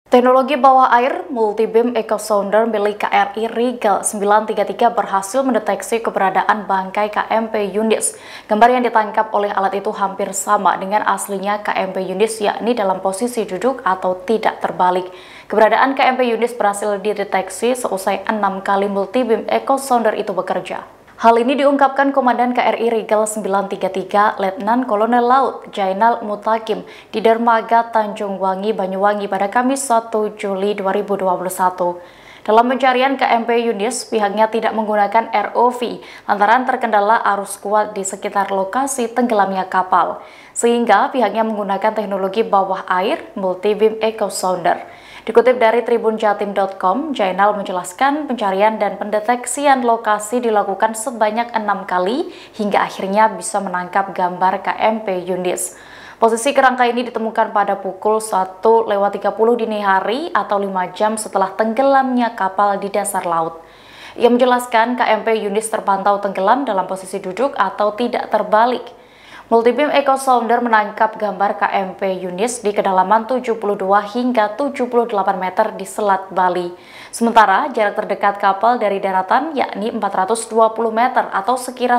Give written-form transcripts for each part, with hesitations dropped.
Teknologi bawah air multi-beam echo sounder milik KRI Rigel 933 berhasil mendeteksi keberadaan bangkai KMP Yunis. Gambar yang ditangkap oleh alat itu hampir sama dengan aslinya KMP Yunis, yakni dalam posisi duduk atau tidak terbalik. Keberadaan KMP Yunis berhasil dideteksi seusai 6 kali multi-beam echo sounder itu bekerja. Hal ini diungkapkan Komandan KRI Rigel 933 Letnan Kolonel Laut Jainal Mutakim di Dermaga Tanjung Wangi, Banyuwangi pada Kamis 1 Juli 2021. Dalam pencarian KMP Yunis, pihaknya tidak menggunakan ROV lantaran terkendala arus kuat di sekitar lokasi tenggelamnya kapal, sehingga pihaknya menggunakan teknologi bawah air multi-beam echo sounder. Dikutip dari tribunjatim.com, Jainal menjelaskan pencarian dan pendeteksian lokasi dilakukan sebanyak 6 kali hingga akhirnya bisa menangkap gambar KMP Yunis. Posisi kerangka ini ditemukan pada pukul 1:30 dini hari atau 5 jam setelah tenggelamnya kapal di dasar laut. Ia menjelaskan KMP Yunis terpantau tenggelam dalam posisi duduk atau tidak terbalik. Multi-beam echo sounder menangkap gambar KMP Yunis di kedalaman 72 hingga 78 meter di Selat Bali. Sementara jarak terdekat kapal dari daratan yakni 420 meter atau sekira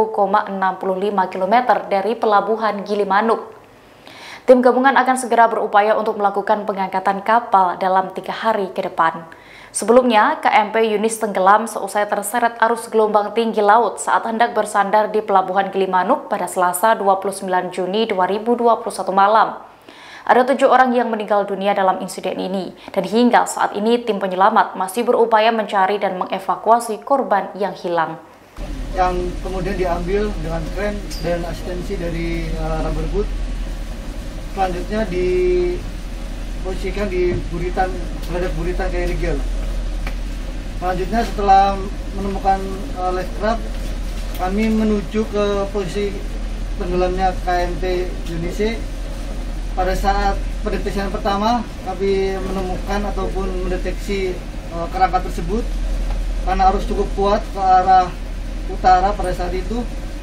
1,65 km dari pelabuhan Gilimanuk. Tim gabungan akan segera berupaya untuk melakukan pengangkatan kapal dalam 3 hari ke depan. Sebelumnya, KMP Yunis tenggelam seusai terseret arus gelombang tinggi laut saat hendak bersandar di Pelabuhan Gilimanuk pada Selasa 29 Juni 2021 malam. Ada 7 orang yang meninggal dunia dalam insiden ini, dan hingga saat ini tim penyelamat masih berupaya mencari dan mengevakuasi korban yang hilang. Yang kemudian diambil dengan kren dan asistensi dari rubber boat. Selanjutnya diposisikan di buritan, terhadap buritan KRI Rigel. Selanjutnya setelah menemukan lifecraft, kami menuju ke posisi tenggelamnya KMP Yunis. Pada saat pendeteksian pertama, kami menemukan ataupun mendeteksi kerangka tersebut karena arus cukup kuat ke arah utara. Pada saat itu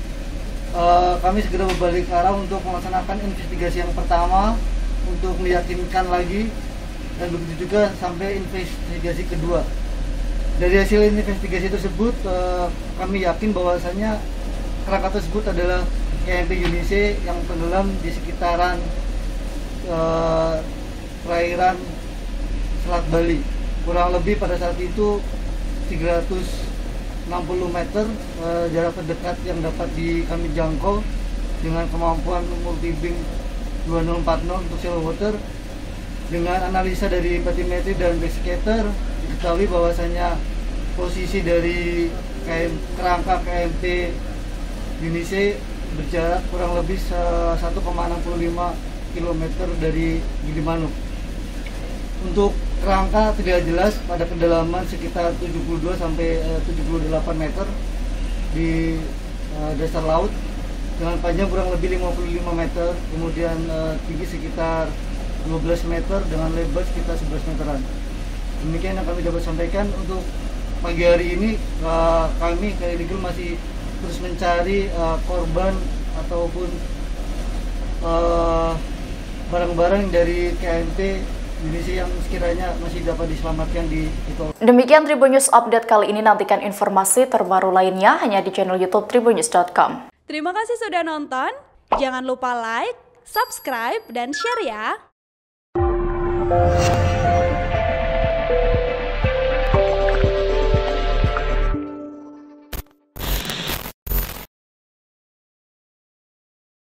kami segera berbalik arah untuk melaksanakan investigasi yang pertama untuk meyakinkan lagi, dan begitu juga sampai investigasi kedua. Dari hasil investigasi tersebut, kami yakin bahwasanya kerangka tersebut adalah KMP Yunis yang tenggelam di sekitaran perairan Selat Bali. Kurang lebih pada saat itu 360 meter jarak terdekat yang dapat kami jangkau dengan kemampuan multi-beam 2040 untuk shallow water. Dengan analisa dari batimetri dan backscatter, diketahui bahwasanya posisi dari kerangka KMP Yunis berjarak kurang lebih 1,65 km dari Gilimanuk. Untuk kerangka tidak jelas pada kedalaman sekitar 72 sampai 78 meter di dasar laut dengan panjang kurang lebih 55 meter, kemudian tinggi sekitar 12 meter dengan lebar sekitar 11 meteran. Demikian yang kami dapat sampaikan untuk pagi hari ini. Kami KRI Rigel masih terus mencari korban ataupun barang-barang dari KMP Yunis yang sekiranya masih dapat diselamatkan di itu. Demikian Tribun News Update kali ini. Nantikan informasi terbaru lainnya hanya di channel YouTube tribunnews.com. Terima kasih sudah nonton. Jangan lupa like, subscribe, dan share ya.